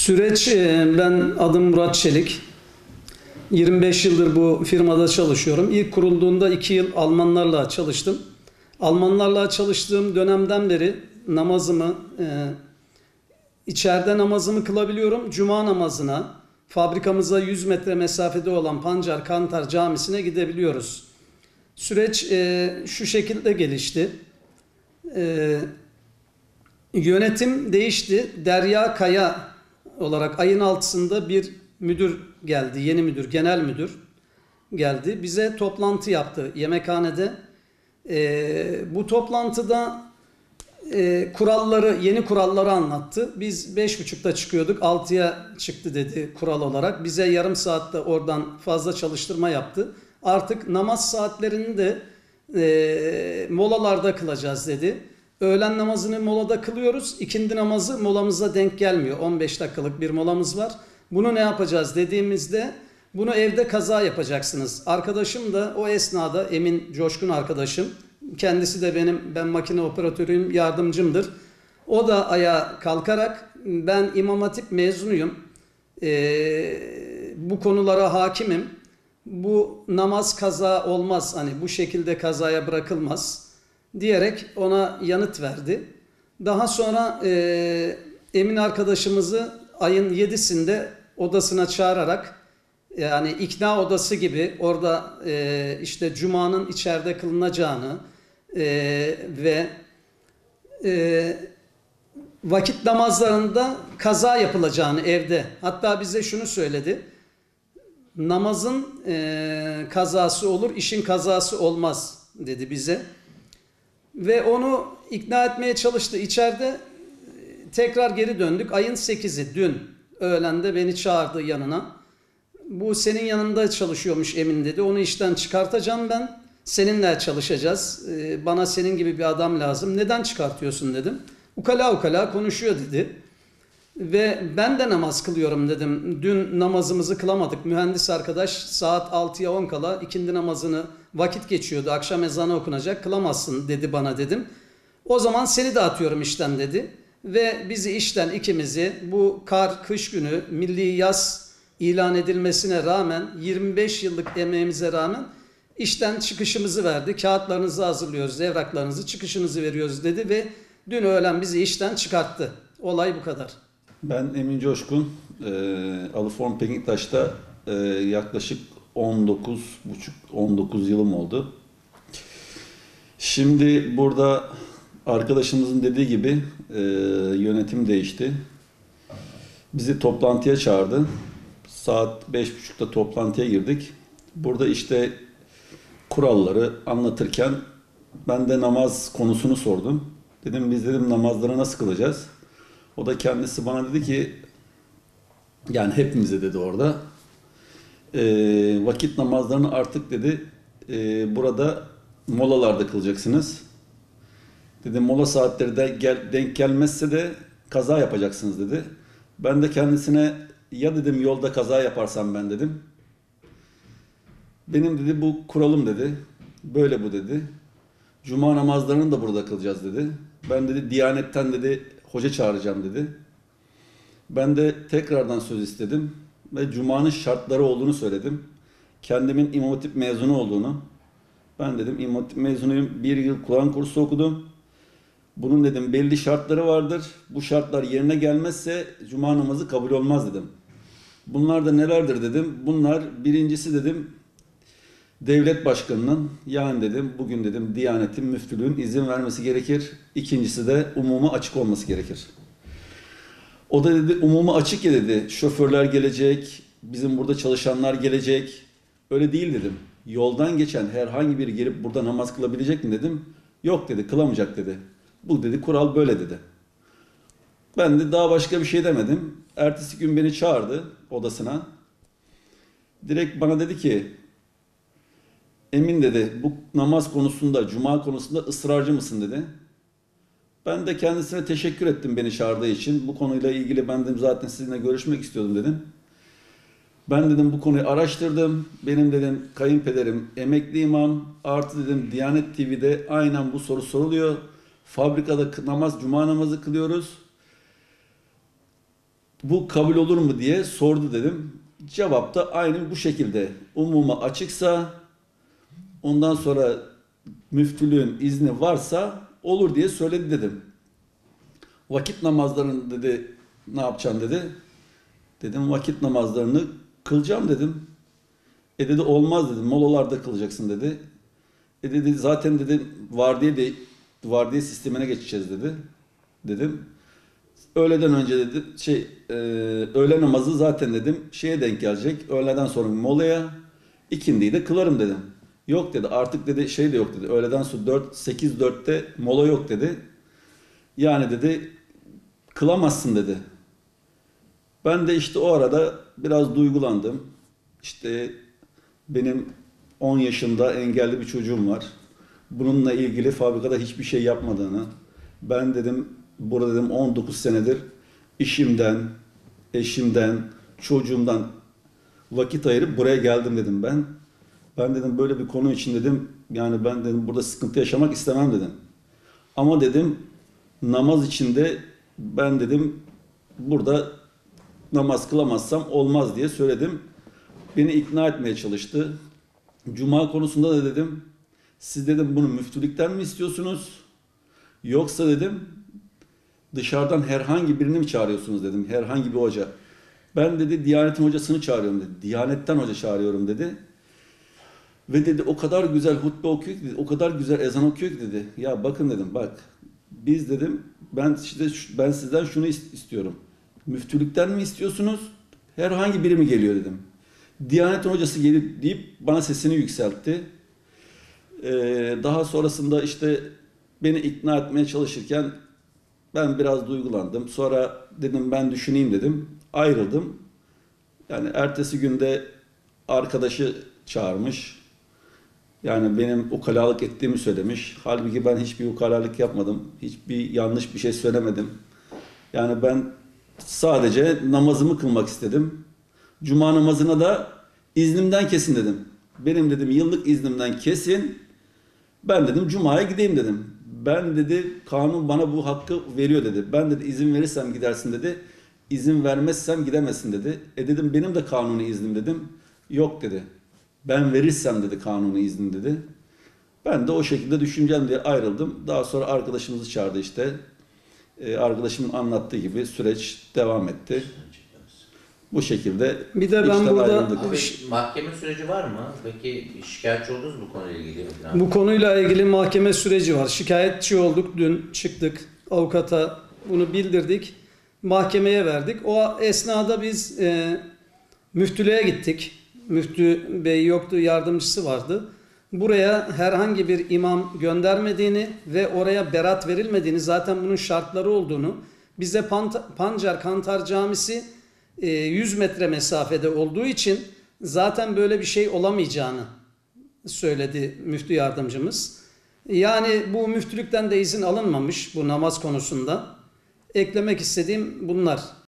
Süreç, ben adım Murat Çelik. 25 yıldır bu firmada çalışıyorum. İlk kurulduğunda 2 yıl Almanlarla çalıştım. Almanlarla çalıştığım dönemden beri namazımı, içeride namazımı kılabiliyorum. Cuma namazına, fabrikamıza 100 metre mesafede olan Pancar Kantar Camisi'ne gidebiliyoruz. Süreç şu şekilde gelişti. Yönetim değişti. Derya Kaya olarak ayın 6'sında bir müdür geldi. Yeni müdür, genel müdür geldi. Bize toplantı yaptı yemekhanede. Bu toplantıda yeni kuralları anlattı. Biz 5.30'da çıkıyorduk. 6'ya çıktı dedi kural olarak. Bize yarım saatte oradan fazla çalıştırma yaptı. Artık namaz saatlerini de molalarda kılacağız dedi. Öğlen namazını molada kılıyoruz. İkindi namazı molamıza denk gelmiyor. 15 dakikalık bir molamız var. Bunu ne yapacağız dediğimizde bunu evde kaza yapacaksınız. Arkadaşım da o esnada Emin Coşkun arkadaşım. Kendisi de ben makine operatörüyüm, yardımcımdır. O da ayağa kalkarak ben İmam Hatip mezunuyum. Bu konulara hakimim. Bu namaz kaza olmaz. Hani bu şekilde kazaya bırakılmaz diyerek ona yanıt verdi. Daha sonra Emin arkadaşımızı ayın 7'sinde odasına çağırarak, yani ikna odası gibi orada işte Cuma'nın içeride kılınacağını ve vakit namazlarında kaza yapılacağını evde. Hatta bize şunu söyledi. Namazın kazası olur, işin kazası olmaz dedi bize. Ve onu ikna etmeye çalıştı. İçeride tekrar geri döndük. Ayın 8'i dün öğlende beni çağırdı yanına. Bu senin yanında çalışıyormuş Emin dedi. Onu işten çıkartacağım ben. Seninle çalışacağız. Bana senin gibi bir adam lazım. Neden çıkartıyorsun dedim. Ukala ukala konuşuyor dedi. Ve ben de namaz kılıyorum dedim. Dün namazımızı kılamadık. Mühendis arkadaş saat 6'ya 10 kala ikindi namazını vakit geçiyordu. Akşam ezanı okunacak. Kılamazsın dedi bana dedim. O zaman seni de atıyorum işten dedi. Ve bizi işten ikimizi bu kış günü milli yaz ilan edilmesine rağmen 25 yıllık emeğimize rağmen işten çıkışımızı verdi. Kağıtlarınızı hazırlıyoruz, evraklarınızı, çıkışınızı veriyoruz dedi ve dün öğlen bizi işten çıkarttı. Olay bu kadar. Ben Emin Coşkun, Alıform Pekiktaş'ta yaklaşık 19 yılım oldu. Şimdi burada arkadaşımızın dediği gibi yönetim değişti. Bizi toplantıya çağırdı. Saat 5.30'da toplantıya girdik. Burada işte kuralları anlatırken ben de namaz konusunu sordum. Biz namazları nasıl kılacağız? O da kendisi bana dedi ki, yani hepimize dedi orada, vakit namazlarını artık dedi burada molalarda kılacaksınız. Dedi mola saatleri de denk gelmezse de kaza yapacaksınız dedi. Ben de kendisine ya dedim yolda kaza yaparsam ben dedim. Benim dedi bu kuralım dedi. Böyle bu dedi. Cuma namazlarını da burada kılacağız dedi. Ben dedi Diyanet'ten dedi hoca çağıracağım dedi. Ben de tekrardan söz istedim ve Cuma'nın şartları olduğunu söyledim. Kendimin İmam Hatip mezunu olduğunu. Ben dedim İmam Hatip mezunuyum. 1 yıl Kur'an kursu okudum. Bunun dedim belli şartları vardır. Bu şartlar yerine gelmezse Cuma namazı kabul olmaz dedim. Bunlar da nelerdir dedim. Bunlar birincisi dedim devlet başkanının, yani dedim bugün dedim Diyanet'in, müftülüğün izin vermesi gerekir. İkincisi de umuma açık olması gerekir. O da dedi umuma açık ya dedi. Şoförler gelecek, bizim burada çalışanlar gelecek. Öyle değil dedim. Yoldan geçen herhangi biri gelip burada namaz kılabilecek mi dedim. Yok dedi, kılamayacak dedi. Bu dedi kural böyle dedi. Ben de daha başka bir şey demedim. Ertesi gün beni çağırdı odasına. Direkt bana dedi ki, Emin dedi bu namaz konusunda, cuma konusunda ısrarcı mısın dedi. Ben de kendisine teşekkür ettim beni çağırdığı için. Bu konuyla ilgili ben dedim zaten sizinle görüşmek istiyordum dedim. Ben dedim bu konuyu araştırdım. Benim dedim kayınpederim emekli imam. Artı dedim Diyanet TV'de aynen bu soru soruluyor. Fabrikada cuma namazı kılıyoruz. bu kabul olur mu diye sordu dedim. Cevap da aynı bu şekilde. Umuma açıksa, ondan sonra müftülüğün izni varsa olur diye söyledi dedim. Vakit namazlarını dedi ne yapacaksın dedi. Dedim vakit namazlarını kılacağım dedim. Dedi olmaz dedim. Molalarda kılacaksın dedi. Dedi zaten dedi vardiya sistemine geçeceğiz dedi. Dedim. Öğleden önce dedi öğle namazı zaten dedim şeye denk gelecek. Öğleden sonra molaya, ikindiyi de kılarım dedim. Yok dedi artık dedi şey de yok dedi. Öğleden sonra 8-4'te mola yok dedi. Yani dedi kılamazsın dedi. Ben de işte o arada biraz duygulandım. İşte benim 10 yaşında engelli bir çocuğum var. Bununla ilgili fabrikada hiçbir şey yapmadığını, ben dedim burada dedim 19 senedir işimden, eşimden, çocuğumdan vakit ayırıp buraya geldim dedim ben. Ben dedim böyle bir konu için dedim yani ben dedim burada sıkıntı yaşamak istemem dedim. Ama dedim namaz içinde ben dedim burada namaz kılamazsam olmaz diye söyledim. Beni ikna etmeye çalıştı. Cuma konusunda da dedim siz dedim bunu müftülükten mi istiyorsunuz? Yoksa dedim dışarıdan herhangi birini mi çağırıyorsunuz dedim. Herhangi bir hoca. Ben dedi Diyanet'in hocasını çağırıyorum dedi. Diyanet'ten hoca çağırıyorum dedi. Ve dedi o kadar güzel hutbe okuyor ki dedi. O kadar güzel ezan okuyor ki dedi. Ya bakın dedim bak. Biz dedim ben sizden şunu istiyorum. Müftülükten mi istiyorsunuz? Herhangi biri mi geliyor dedim. Diyanet'in hocası gelip deyip bana sesini yükseltti. Daha sonrasında işte beni ikna etmeye çalışırken ben biraz duygulandım. Sonra dedim ben düşüneyim dedim. Ayrıldım. Yani ertesi günde arkadaşı çağırmış. Yani benim ukalalık ettiğimi söylemiş. Halbuki ben hiçbir ukalalık yapmadım. Hiçbir yanlış bir şey söylemedim. Yani ben sadece namazımı kılmak istedim. Cuma namazına da iznimden kesin dedim. Benim dedim yıllık iznimden kesin. Ben dedim Cuma'ya gideyim dedim. Ben dedi kanun bana bu hakkı veriyor dedi. Ben dedi izin verirsem gidersin dedi. İzin vermezsem gidemezsin dedi. Dedim benim de kanuni iznim dedim. Yok dedi. Ben verirsem dedi kanuni iznim dedi. Ben de o şekilde düşüneceğim diye ayrıldım. Daha sonra arkadaşımızı çağırdı işte. Arkadaşımın anlattığı gibi süreç devam etti. Bu şekilde bir de ben işten burada ayrıldık. Abi, mahkeme süreci var mı? Peki şikayetçi oldunuz mu bu konuyla ilgili? falan? bu konuyla ilgili mahkeme süreci var. Şikayetçi olduk. Dün çıktık. Avukata bunu bildirdik. Mahkemeye verdik. O esnada biz müftülüğe gittik. Müftü bey yoktu, yardımcısı vardı. Buraya herhangi bir imam göndermediğini ve oraya berat verilmediğini, zaten bunun şartları olduğunu, bize Pancar Kantar Camisi 100 metre mesafede olduğu için zaten böyle bir şey olamayacağını söyledi müftü yardımcımız. Yani bu müftülükten de izin alınmamış bu namaz konusunda. Eklemek istediğim bunlar.